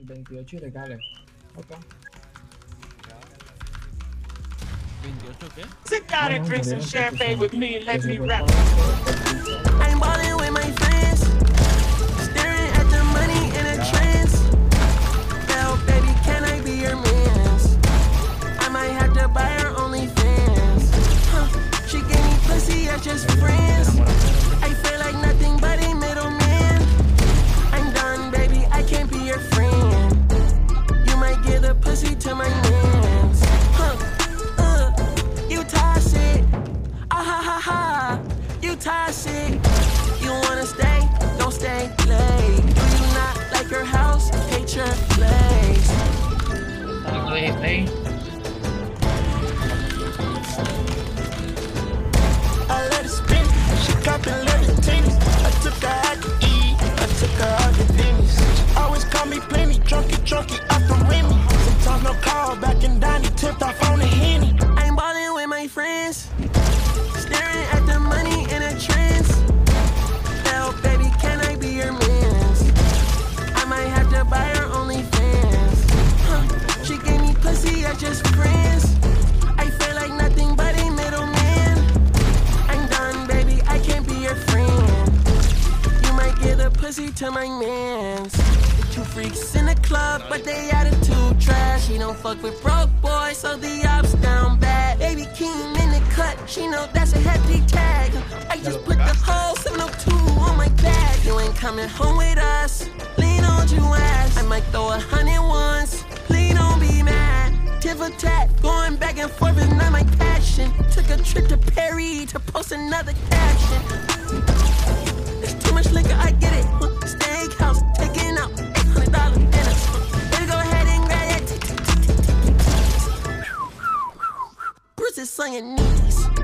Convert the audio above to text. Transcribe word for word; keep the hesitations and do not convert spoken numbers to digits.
veintiocho y regales. Ok. ¿veintiocho qué? Sit down and drink some champagne with me and let me rap. I'm ballin' with my friends, staring at the money in a trance. Bell, baby, can I be your mans? I might have to buy her OnlyFans. Huh, she gave me pussy as just friends. I feel like nothing but a middleman. I'm done, baby, I can't be your friend. You might give the pussy to my mans. Huh, uh, you toxic. Ah ha ha ha, you toxic. You wanna stay? Don't stay late. Do you not like your house? Hate your place. I let it spin, she copping levitating. I took her out to eat, I took her out to Denny's. She always call me plenty, drunky, drunky, off the Remy. Sometimes no call, back in Donnie, tipped off on the Henny. I'm ballin' with my friends, staring at the money in a trance. Hell, baby, can I be your mans? I might have to buy her OnlyFans. Huh, she gave me pussy as just friends. I feel like nothing but a middleman. I'm done, baby, I can't be your friend. You might give the pussy to my mans. Two freaks in the club, but they attitude trash. She don't fuck with broke boys, so the ops down bad. Baby King in the cut, she know that's a hefty tag. I just put the whole seven oh two on my back. You ain't coming home with us, lean on your ass. I might throw a hundred ones, please don't be mad. Tit for tat, going back and forth is not my passion. Took a trip to Perry to post another caption. There's too much liquor, I get it. Steakhouse, taking out eight hundred dollars dinners. Baby, go ahead and grab that. Bruises on your knees.